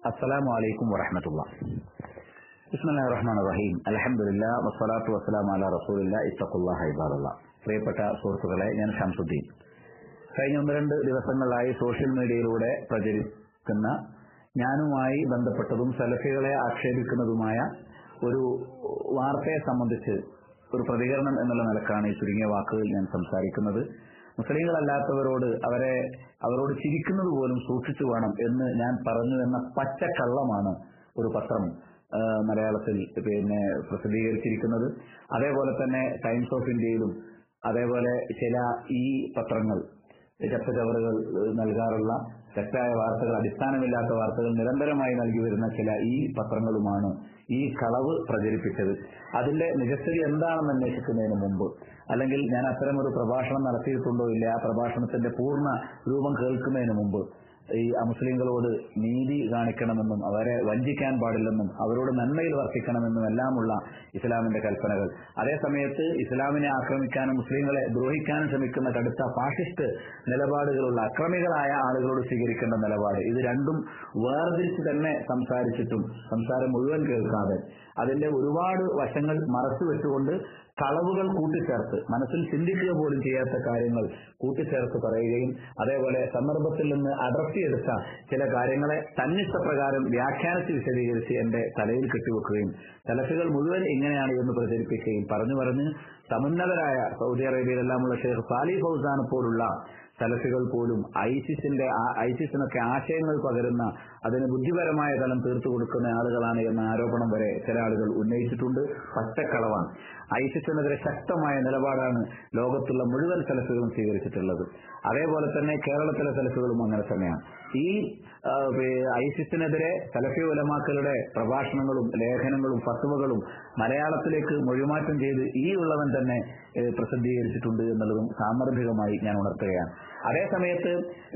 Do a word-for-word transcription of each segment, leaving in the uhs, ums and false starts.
അസ്സലാമു അലൈക്കും വറഹ്മത്തുള്ളാഹി. ബിസ്മില്ലാഹിർ റഹ്മാനിർ റഹീം. അൽഹംദുലില്ലാഹ് വസ്സലാത്തു വസ്സലാമു അലാ റസൂലില്ലാഹി ഇത്തഖുല്ലാഹ ഇബാദല്ലാഹ്. പ്രിയപ്പെട്ട സുഹൃത്തുക്കളെ, ഞാൻ ഷംസുദ്ദീൻ. കഴിഞ്ഞ ഒന്ന് രണ്ട് ദിവസങ്ങളായി സോഷ്യൽ മീഡിയയിലൂടെ പ്രചരിക്കുന്ന ഞാനുമായി ബന്ധപ്പെട്ടതും സലഫികളെ ആക്ഷേപിക്കുന്നതുമായ ഒരു വാർത്തയെ സംബന്ധിച്ച് ഒരു പ്രതികരണം എന്നുള്ള നിലക്കാണ് ഈ ചുരുങ്ങിയ വാക്കുകൾ ഞാൻ സംസാരിക്കുന്നത്. മുസ്ലിങ്ങളല്ലാത്തവരോട് അവരെ അവരോട് ചിരിക്കുന്നത് പോലും സൂക്ഷിച്ചു വേണം എന്ന് ഞാൻ പറഞ്ഞു എന്ന പച്ചക്കള്ളമാണ് ഒരു പത്രം മലയാളത്തിൽ പിന്നെ പ്രസിദ്ധീകരിച്ചിരിക്കുന്നത്. അതേപോലെ തന്നെ ടൈംസ് ഓഫ് ഇന്ത്യയിലും അതേപോലെ ചില ഈ പത്രങ്ങൾ ചപ്പചവറുകൾ നൽകാറുള്ള തെറ്റായ വാർത്തകൾ, അടിസ്ഥാനമില്ലാത്ത വാർത്തകൾ നിരന്തരമായി നൽകി വരുന്ന ചില ഈ പത്രങ്ങളുമാണ് ഈ കളവ് പ്രചരിപ്പിച്ചത്. അതിന്റെ നിജസ്ഥിതി എന്താണെന്ന് അന്വേഷിക്കുന്നതിന് മുമ്പ്, അല്ലെങ്കിൽ ഞാൻ അത്തരമൊരു പ്രഭാഷണം നടത്തിയിട്ടുണ്ടോ ഇല്ല, ആ പ്രഭാഷണത്തിന്റെ പൂർണ്ണ രൂപം കേൾക്കുന്നതിന് മുമ്പ് ഈ അമുസ്ലിങ്ങളോട് നീതി കാണിക്കണമെന്നും അവരെ വഞ്ചിക്കാൻ പാടില്ലെന്നും അവരോട് നന്മയിൽ വർത്തിക്കണമെന്നും എല്ലാമുള്ള ഇസ്ലാമിന്റെ കൽപ്പനകൾ, അതേസമയത്ത് ഇസ്ലാമിനെ ആക്രമിക്കാനും മുസ്ലിങ്ങളെ ദ്രോഹിക്കാനും ശ്രമിക്കുന്ന കടുത്ത ഫാഷിസ്റ്റ് നിലപാടുകളുള്ള അക്രമികളായ ആളുകളോട് സ്വീകരിക്കേണ്ട നിലപാട്, ഇത് രണ്ടും വേർതിരിച്ച് തന്നെ സംസാരിച്ചിട്ടും സംസാരം മുഴുവൻ കേൾക്കാതെ അതിന്റെ ഒരുപാട് വശങ്ങൾ മറച്ചു വെച്ചുകൊണ്ട് കളവുകൾ കൂട്ടിച്ചേർത്ത് മനസ്സിൽ ചിന്തിക്കുക പോലും ചെയ്യാത്ത കാര്യങ്ങൾ കൂട്ടിച്ചേർത്ത് പറയുകയും അതേപോലെ സന്ദർഭത്തിൽ നിന്ന് അടർത്തിയെടുത്ത ചില കാര്യങ്ങളെ തന്നിഷ്ടപ്രകാരം വ്യാഖ്യാനിച്ച് വിശദീകരിച്ച് എന്റെ തലയിൽ കെട്ടിവെക്കുകയും സലഫികൾ മുഴുവൻ ഇങ്ങനെയാണ് എന്ന് പ്രചരിപ്പിക്കുകയും പറഞ്ഞു പറഞ്ഞ് സമുന്നതരായ സൗദി അറേബ്യയിലെല്ലാമുള്ള ഷെയ്ഖ് സാലിഹ് ഫൗസാനെ പോലുള്ള സലഫികൾ പോലും ഐസിസിന്റെ ഐസിസിനൊക്കെ ആശയങ്ങൾ പകരുന്ന അതിന് ബുദ്ധിപരമായ തലം തീർത്തു കൊടുക്കുന്ന ആളുകളാണ് എന്ന ആരോപണം വരെ ചില ആളുകൾ ഉന്നയിച്ചിട്ടുണ്ട്. പച്ചക്കളവാണ്. ഐസിസിനെതിരെ ശക്തമായ നിലപാടാണ് ലോകത്തുള്ള മുഴുവൻ സലഫികളും സ്വീകരിച്ചിട്ടുള്ളത്. അതേപോലെ തന്നെ കേരളത്തിലെ സലഫികളും അങ്ങനെ തന്നെയാണ്. ഈ ഐസിസിനെതിരെ സലഫി ഉലമാക്കളുടെ പ്രഭാഷണങ്ങളും ലേഖനങ്ങളും ഫത്വകളും മലയാളത്തിലേക്ക് മൊഴിമാറ്റം ചെയ്ത് ഈ ഉള്ളവൻ തന്നെ പ്രസിദ്ധീകരിച്ചിട്ടുണ്ട് എന്നുള്ളതും സാന്ദർഭികമായി ഞാൻ ഉണർത്തുകയാണ്. അതേസമയത്ത്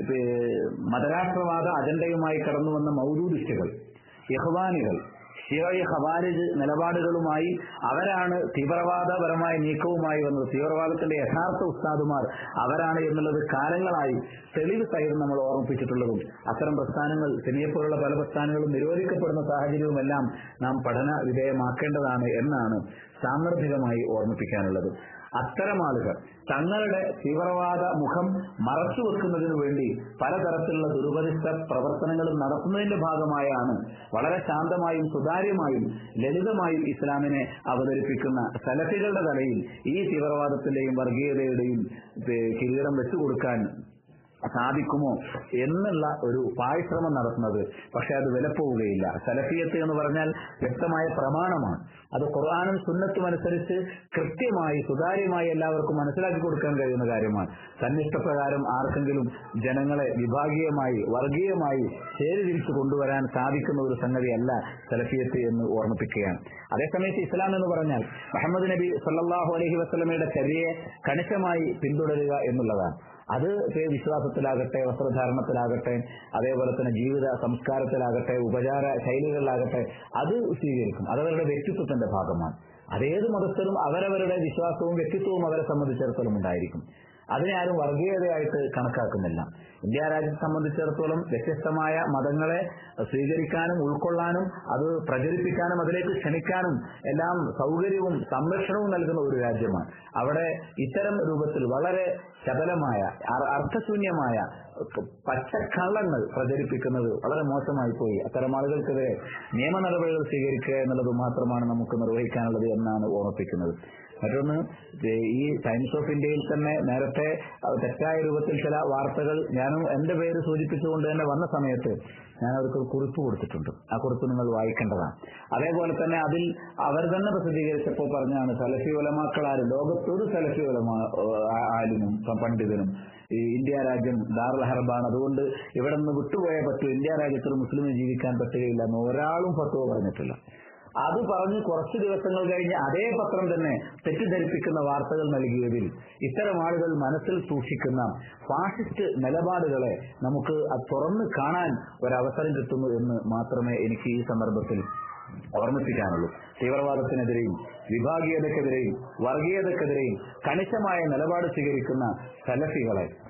മതരാഷ്ട്രവാദ അജണ്ടയുമായി കടന്നു വന്ന മൗദൂദിസ്റ്റുകൾ, ഇഖ്വാനികൾ, ഷിയഈ ഖവാരിജ് നിലപാടുകളുമായി അവരാണ് തീവ്രവാദപരമായ നീക്കവുമായി വന്നത്. തീവ്രവാദത്തിന്റെ യഥാർത്ഥ ഉസ്താദുമാർ അവരാണ് എന്നുള്ളത് കാലങ്ങളായി തെളിവ് സഹിതം നമ്മൾ ഓർമ്മിപ്പിച്ചിട്ടുള്ളതും അത്തരം പ്രസ്ഥാനങ്ങൾ സിനിയപ്പോലുള്ള പല പ്രസ്ഥാനങ്ങളും നിരോധിക്കപ്പെടുന്ന സാഹചര്യവുമെല്ലാം നാം പഠന വിധേയമാക്കേണ്ടതാണ് എന്നാണ് സാന്ദർഭികമായി ഓർമ്മിപ്പിക്കാനുള്ളത്. അത്തരം ആളുകൾ തങ്ങളുടെ തീവ്രവാദ മുഖം മറച്ചുവെക്കുന്നതിനു വേണ്ടി പലതരത്തിലുള്ള ദുരുപദിഷ്ട പ്രവർത്തനങ്ങളും നടത്തുന്നതിന്റെ ഭാഗമായാണ് വളരെ ശാന്തമായും സുതാര്യമായും ലളിതമായും ഇസ്ലാമിനെ അവതരിപ്പിക്കുന്ന സലഫികളുടെ തലയിൽ ഈ തീവ്രവാദത്തിന്റെയും വർഗീയതയുടെയും കിരീടം വെച്ചുകൊടുക്കാൻ സാധിക്കുമോ എന്നുള്ള ഒരു പാഴ്ശ്രമം നടത്തുന്നത്. പക്ഷെ അത് വിലപ്പോവുകയില്ല. സലഫിയത്ത് എന്ന് പറഞ്ഞാൽ വ്യക്തമായ പ്രമാണമാണ്. അത് ഖുർആനും സുന്നത്തും അനുസരിച്ച് കൃത്യമായി സുതാര്യമായി എല്ലാവർക്കും മനസ്സിലാക്കി കൊടുക്കാൻ കഴിയുന്ന കാര്യമാണ്. തന്നിഷ്ടപ്രകാരം ആർക്കെങ്കിലും ജനങ്ങളെ വിഭാഗീയമായി വർഗീയമായി ചേരിതിരിച്ചു കൊണ്ടുവരാൻ സാധിക്കുന്ന ഒരു സംഗതിയല്ല സലഫിയത്ത് എന്ന് ഓർമ്മിപ്പിക്കുകയാണ്. അതേസമയത്ത് ഇസ്ലാം എന്ന് പറഞ്ഞാൽ മുഹമ്മദ് നബി സല്ലല്ലാഹു അലൈഹി വസല്ലമയുടെ ചര്യയെ കണിശമായി പിന്തുടരുക എന്നുള്ളതാണ്. അത് വിശ്വാസത്തിലാകട്ടെ, വസ്ത്രധാരണത്തിലാകട്ടെ, അതേപോലെ തന്നെ ജീവിത സംസ്കാരത്തിലാകട്ടെ, ഉപചാര ശൈലികളിലാകട്ടെ, അത് സ്വീകരിക്കും. അതവരുടെ വ്യക്തിത്വത്തിന്റെ ഭാഗമാണ്. അതേത് മതസ്ഥരും അവരവരുടെ വിശ്വാസവും വ്യക്തിത്വവും അവരെ സംബന്ധിച്ചിടത്തോളം ഉണ്ടായിരിക്കും. അതിനെ ആരും വർഗീയതയായിട്ട് കണക്കാക്കുന്നില്ല. ഇന്ത്യ രാജ്യത്തെ സംബന്ധിച്ചിടത്തോളം വ്യത്യസ്തമായ മതങ്ങളെ സ്വീകരിക്കാനും ഉൾക്കൊള്ളാനും അത് പ്രചരിപ്പിക്കാനും അതിലേക്ക് ക്ഷണിക്കാനും എല്ലാം സൗകര്യവും സംരക്ഷണവും നൽകുന്ന ഒരു രാജ്യമാണ്. അവിടെ ഇത്തരം രൂപത്തിൽ വളരെ ശബലമായ അർത്ഥശൂന്യമായ പച്ചക്കള്ളങ്ങൾ പ്രചരിപ്പിക്കുന്നത് വളരെ മോശമായി പോയി. അത്തരം ആളുകൾക്കെതിരെ നിയമ നടപടികൾ സ്വീകരിക്കുക എന്നുള്ളത് മാത്രമാണ് നമുക്ക് നിർവഹിക്കാനുള്ളത് എന്നാണ് ഓർമ്മിപ്പിക്കുന്നത്. മറ്റൊന്ന്, ഈ ടൈംസ് ഓഫ് ഇന്ത്യയിൽ തന്നെ നേരത്തെ തെറ്റായ രൂപത്തിൽ ചില വാർത്തകൾ ഞാനും എന്റെ പേര് സൂചിപ്പിച്ചുകൊണ്ട് തന്നെ വന്ന സമയത്ത് ഞാൻ അവർക്ക് കുറിപ്പ് കൊടുത്തിട്ടുണ്ട്. ആ കുറിപ്പ് നിങ്ങൾ വായിക്കേണ്ടതാണ്. അതേപോലെ തന്നെ അതിൽ അവർ തന്നെ പ്രസിദ്ധീകരിച്ചപ്പോൾ പറഞ്ഞാണ് സലഫി ഉലമാക്കളാരും ലോകത്തൊരു സലഫി ഉലമാ ആലിനും പണ്ഡിതനും ഈ ഇന്ത്യ രാജ്യം ദാറുൽ ഹർബാണ്, അതുകൊണ്ട് ഇവിടെ നിന്ന് വിട്ടുപോയേ പറ്റൂ, ഇന്ത്യ രാജ്യത്തൊരു മുസ്ലിമിന് ജീവിക്കാൻ പറ്റുകയില്ല എന്ന് ഒരാളും ഫത്വ പറഞ്ഞിട്ടില്ല. അത് പറഞ്ഞ് കുറച്ചു ദിവസങ്ങൾ കഴിഞ്ഞ് അതേ പത്രം തന്നെ തെറ്റിദ്ധരിപ്പിക്കുന്ന വാർത്തകൾ നൽകിയതിൽ ഇത്തരം ആളുകൾ മനസ്സിൽ സൂക്ഷിക്കുന്ന ഫാഷിസ്റ്റ് നിലപാടുകളെ നമുക്ക് തുറന്ന് കാണാൻ ഒരവസരം കിട്ടുന്നു എന്ന് മാത്രമേ എനിക്ക് ഈ സന്ദർഭത്തിൽ ഓർമ്മിപ്പിക്കാനുള്ളൂ. തീവ്രവാദത്തിനെതിരെയും വിഭാഗീയതക്കെതിരെയും വർഗീയതക്കെതിരെയും കണിശമായ നിലപാട് സ്വീകരിക്കുന്ന സലഫികളെ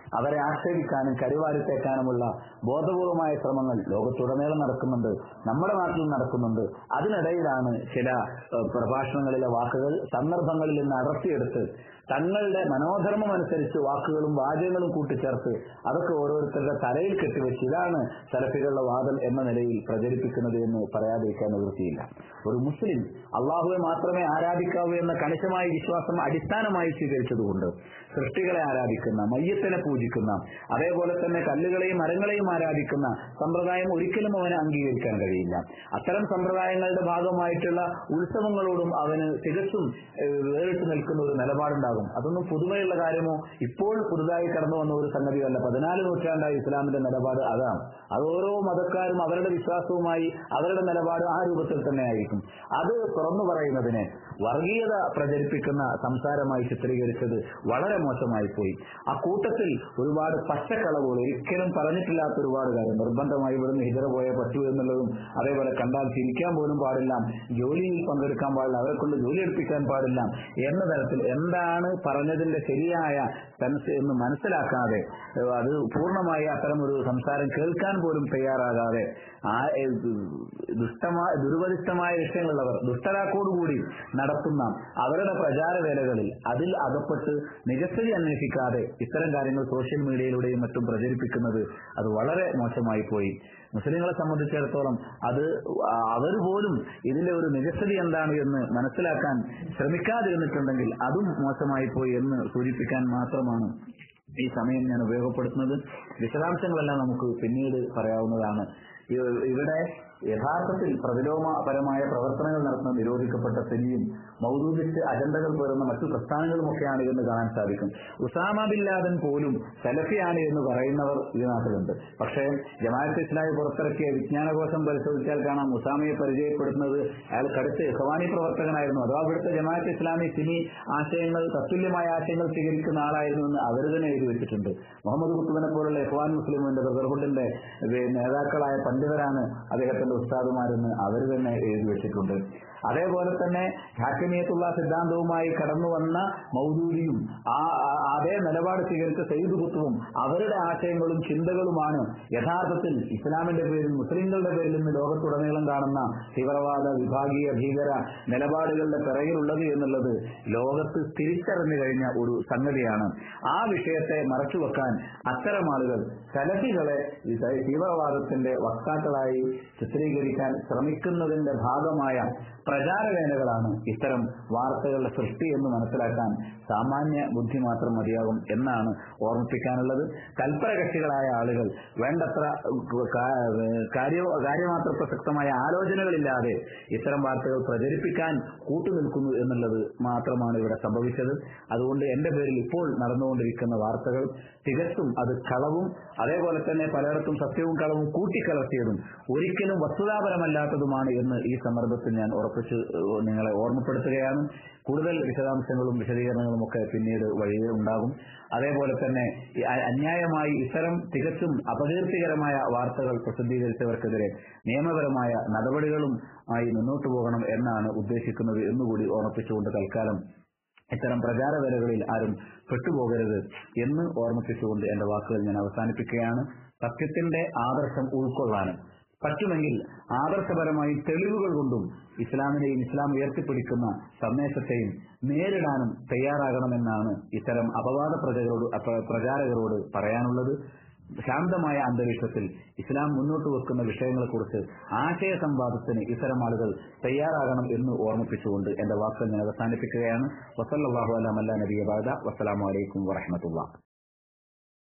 അവരെ ആക്ഷേപിക്കാനും കരിവാരിത്തേക്കാനുമുള്ള ബോധപൂർവമായ ശ്രമങ്ങൾ ലോകത്തുടനീളം നടക്കുന്നുണ്ട്, നമ്മുടെ നാട്ടിലും നടക്കുന്നുണ്ട്. അതിനിടയിലാണ് ചില പ്രഭാഷണങ്ങളിലെ വാക്കുകൾ സന്ദർഭങ്ങളിൽ നിന്ന് അടർത്തിയെടുത്ത് തങ്ങളുടെ മനോധർമ്മം അനുസരിച്ച് വാക്കുകളും വാചകങ്ങളും കൂട്ടിച്ചേർത്ത് അതൊക്കെ ഓരോരുത്തരുടെ തലയിൽ കെട്ടിവെച്ച് ഇതാണ് സലഫികളുടെ വാദം എന്ന നിലയിൽ പ്രചരിപ്പിക്കുന്നത് എന്ന് പറയാതിരിക്കാൻ നിവൃത്തിയില്ല. ഒരു മുസ്ലിം അള്ളാഹുവെ മാത്രമേ ആരാധിക്കാവൂ എന്ന കണിശമായ വിശ്വാസം അടിസ്ഥാനമായി സ്വീകരിച്ചതുകൊണ്ട് സൃഷ്ടികളെ ആരാധിക്കുന്ന, മയ്യത്തിനെ പൂജിക്കുന്ന, അതേപോലെ തന്നെ കല്ലുകളെയും മരങ്ങളെയും ആരാധിക്കുന്ന സമ്പ്രദായം ഒരിക്കലും അവന് അംഗീകരിക്കാൻ കഴിയില്ല. അത്തരം സമ്പ്രദായങ്ങളുടെ ഭാഗമായിട്ടുള്ള ഉത്സവങ്ങളോടും അവന് തികച്ചും വേറിട്ട് നിൽക്കുന്ന ഒരു നിലപാടുണ്ടാകും. അതൊന്നും പുതുമയുള്ള കാര്യമോ ഇപ്പോൾ പുതുതായി കടന്നു വന്ന ഒരു സംഗതിയല്ല. പതിനാല് നൂറ്റാണ്ടായി ഇസ്ലാമിന്റെ നിലപാട് അതാണ്. അത് ഓരോ മതക്കാരും അവരുടെ വിശ്വാസവുമായി അവരുടെ നിലപാട് ആ രൂപത്തിൽ തന്നെ ആയിരിക്കും. അത് തുറന്നു പറയുന്നതിനെ വർഗീയത പ്രചരിപ്പിക്കുന്ന സംസാരമായി ചിത്രീകരിച്ചത് വളരെ മോശമായി പോയി. ആ കൂട്ടത്തിൽ ഒരുപാട് പച്ചക്കളവുകൾ, ഒരിക്കലും പറഞ്ഞിട്ടില്ലാത്ത ഒരുപാട് കാര്യം, നിർബന്ധമായി ഇവിടുന്ന് ഹിജറ പോയേ പറ്റൂ എന്നുള്ളതും, അതേപോലെ കണ്ടാൽ ചിരിക്കാൻ പോലും പാടില്ല, ജോലിയിൽ പങ്കെടുക്കാൻ പാടില്ല, അവരെ കൊണ്ട് ജോലി എടുപ്പിക്കാൻ പാടില്ല എന്ന തരത്തിൽ എന്താണ് പറഞ്ഞതിന്റെ ശരിയായ സെൻസ് എന്ന് മനസ്സിലാക്കാതെ, അത് പൂർണ്ണമായി അത്തരം ഒരു സംസാരം കേൾക്കാൻ പോലും തയ്യാറാകാതെ ആ ദുഷ്ടമായ ദുരുപദിഷ്ടമായ വിഷയങ്ങളുള്ളവർ ദുഷ്ടരാക്കോടുകൂടി നടത്തുന്ന അവരുടെ പ്രചാരവേലകളിൽ അതിൽ അകപ്പെട്ട് നിജസ്ഥിതി അന്വേഷിക്കാതെ ഇത്തരം കാര്യങ്ങൾ സോഷ്യൽ മീഡിയയിലൂടെയും മറ്റും പ്രചരിപ്പിക്കുന്നത് അത് വളരെ മോശമായി പോയി. മുസ്ലിങ്ങളെ സംബന്ധിച്ചിടത്തോളം അത് അവർ പോലും ഇതിന്റെ ഒരു നിജസ്ഥിതി എന്താണ് എന്ന് മനസ്സിലാക്കാൻ ശ്രമിക്കാതിരുന്നിട്ടുണ്ടെങ്കിൽ അതും മോശമായി പോയി എന്ന് സൂചിപ്പിക്കാൻ മാത്രമാണ് ഈ സമയം ഞാൻ ഉപയോഗപ്പെടുത്തുന്നത്. വിശദാംശങ്ങളെല്ലാം നമുക്ക് പിന്നീട് പറയാവുന്നതാണ്. ഇവിടെ യഥാർത്ഥത്തിൽ പ്രതിലോമപരമായ പ്രവർത്തനങ്ങൾ നടത്തുന്ന നിരോധിക്കപ്പെട്ട സെനിയും മൗദൂദിസ്റ്റ് അജണ്ടകൾ പേറുന്ന മറ്റു പ്രസ്ഥാനങ്ങളുമൊക്കെയാണ് എന്ന് കാണാൻ സാധിക്കും. ഉസാമ ബിൻ ലാദൻ പോലും സലഫിയാണ് എന്ന് പറയുന്നവർ ഈ നാട്ടിലുണ്ട്. പക്ഷേ ജമാഅത്തെ ഇസ്ലാമി പുറത്തിറക്കിയ വിജ്ഞാനകോശം പരിശോധിച്ചാൽ കാണാം ഉസാമയെ പരിചയപ്പെടുത്തുന്നത് അയാൾ കടുത്ത ഇഖ്വാനി പ്രവർത്തകനായിരുന്നു, അഥവാ ഇവിടുത്തെ ജമാഅത്തെ ഇസ്ലാമി സിനി ആശയങ്ങൾ തത്തുല്യമായ ആശയങ്ങൾ സ്വീകരിക്കുന്ന ആളായിരുന്നു എന്ന് അവർ തന്നെ എഴുതി വെച്ചിട്ടുണ്ട്. മുഹമ്മദ് കുത്തുബിനെ പോലുള്ള ഇഖ്വാൻ മുസ്ലിമിന്റെ ബ്രദർഹുഡിന്റെ നേതാക്കളായ പണ്ഡിതരാണ് അദ്ദേഹത്തിന്റെ ഉസ്താദുമാരെന്ന് അവർ തന്നെ എഴുതി വെച്ചിട്ടുണ്ട്. അതേപോലെ തന്നെ ഹാക്കിമിയത്തുള്ള സിദ്ധാന്തവുമായി കടന്നു വന്ന മൗദൂദിയും ആ അതേ നിലപാട് സ്വീകരിച്ച സയ്യിദ് ഖുത്ബും അവരുടെ ആശയങ്ങളും ചിന്തകളുമാണ് യഥാർത്ഥത്തിൽ ഇസ്ലാമിന്റെ പേരിൽ മുസ്ലിങ്ങളുടെ പേരിൽ നിന്ന് ലോകത്തുടനീളം കാണുന്ന തീവ്രവാദ വിഭാഗീയ ഭീകര നിലപാടുകളുടെ പിറകിലുള്ളത് എന്നുള്ളത് ലോകത്ത് തിരിച്ചറിഞ്ഞു കഴിഞ്ഞ ഒരു സംഗതിയാണ്. ആ വിഷയത്തെ മറച്ചുവെക്കാൻ അത്തരം ആളുകൾ സലഫികളെ തീവ്രവാദത്തിന്റെ വക്താക്കളായി ചിത്രീകരിക്കാൻ ശ്രമിക്കുന്നതിന്റെ ഭാഗമായ പ്രചാരവേലകളാണ് ഇത്തരം വാർത്തകളുടെ സൃഷ്ടി എന്ന് മനസ്സിലാക്കാൻ സാമാന്യ ബുദ്ധി മാത്രം മതിയാകും എന്നാണ് ഓർമ്മിപ്പിക്കാനുള്ളത്. തൽപരകക്ഷികളായ ആളുകൾ വേണ്ടത്ര കാര്യ കാര്യമാത്ര പ്രസക്തമായ ആലോചനകളില്ലാതെ ഇത്തരം വാർത്തകൾ പ്രചരിപ്പിക്കാൻ കൂട്ടുനിൽക്കുന്നു എന്നുള്ളത് മാത്രമാണ് ഇവിടെ സംഭവിച്ചത്. അതുകൊണ്ട് എന്റെ പേരിൽ ഇപ്പോൾ നടന്നുകൊണ്ടിരിക്കുന്ന വാർത്തകൾ തികച്ചും അത് കളവും അതേപോലെ തന്നെ പലയിടത്തും സത്യവും കളവും കൂട്ടിക്കലർത്തിയതും ഒരിക്കലും വസ്തുതാപരമല്ലാത്തതുമാണ് എന്ന് ഈ സന്ദർഭത്തിൽ ഞാൻ ഉറപ്പിച്ച് നിങ്ങളെ ഓർമ്മപ്പെടുത്തുകയാണ്. കൂടുതൽ വിശദാംശങ്ങളും വിശദീകരണങ്ങളും ഒക്കെ പിന്നീട് വഴിയിൽ ഉണ്ടാകും. അതേപോലെ തന്നെ അന്യായമായി ഇത്തരം തികച്ചും അപകീർത്തികരമായ വാർത്തകൾ പ്രസിദ്ധീകരിച്ചവർക്കെതിരെ നിയമപരമായ നടപടികളും ആയി മുന്നോട്ടു പോകണം എന്നാണ് ഉദ്ദേശിക്കുന്നത് എന്നുകൂടി ഓർമ്മിപ്പിച്ചുകൊണ്ട് തൽക്കാലം ഇത്തരം പ്രചാരവേലകളിൽ ആരും പെട്ടുപോകരുത് എന്ന് ഓർമ്മിപ്പിച്ചുകൊണ്ട് എന്റെ വാക്കുകൾ ഞാൻ അവസാനിപ്പിക്കുകയാണ്. സത്യത്തിന്റെ ആദർശം ഉൾക്കൊള്ളാനും പറ്റുമെങ്കിൽ ആദർശപരമായി തെളിവുകൾ കൊണ്ടും ഇസ്ലാമിനെയും ഇസ്ലാം ഉയർത്തിപ്പിടിക്കുന്ന സന്ദേശത്തെയും നേരിടാനും തയ്യാറാകണമെന്നാണ് ഇത്തരം അപവാദ പ്രചാരകരോട് പ്രചാരകരോട് പറയാനുള്ളത്. ശാന്തമായ അന്തരീക്ഷത്തിൽ ഇസ്ലാം മുന്നോട്ട് വെക്കുന്ന വിഷയങ്ങളെക്കുറിച്ച് ആശയ സംവാദത്തിന് ഇത്തരം ആളുകൾ തയ്യാറാകണം എന്ന് ഓർമ്മിപ്പിച്ചുകൊണ്ട് എന്റെ വാക്കുകൾ ഞാൻ അവസാനിപ്പിക്കുകയാണ്. വസല്ലല്ലാഹു അലാ മല്ലാ നബിയ ബഅദ. വസ്സലാമു അലൈക്കും വറഹ്മത്തുള്ളാഹി.